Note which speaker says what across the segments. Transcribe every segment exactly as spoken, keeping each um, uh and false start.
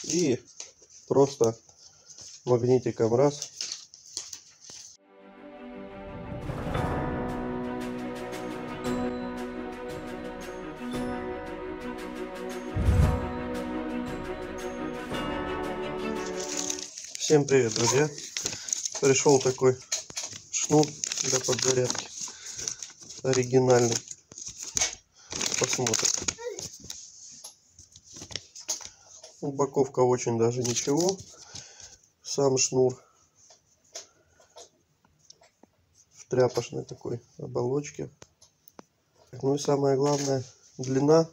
Speaker 1: И просто магнитиком раз. Всем привет, друзья! Пришел такой шнур для подзарядки, оригинальный. Посмотрим. Упаковка очень даже ничего. Сам шнур в тряпочной такой оболочке. Ну и самое главное, длина.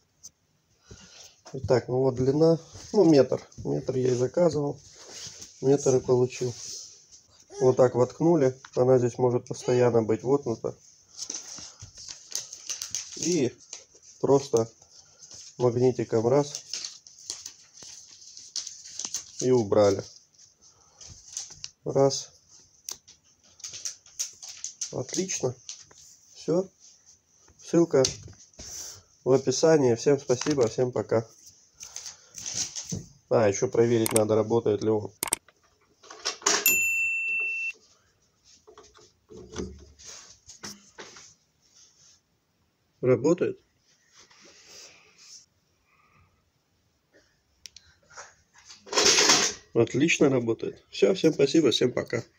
Speaker 1: Итак, ну вот длина, ну метр. Метр я и заказывал. Метр и получил. Вот так воткнули. Она здесь может постоянно быть воткнута. И просто магнитиком раз. И убрали. Раз. Отлично. Все. Ссылка в описании. Всем спасибо, всем пока. А, еще проверить надо, работает ли он. Работает? Отлично работает. Все, всем спасибо, всем пока.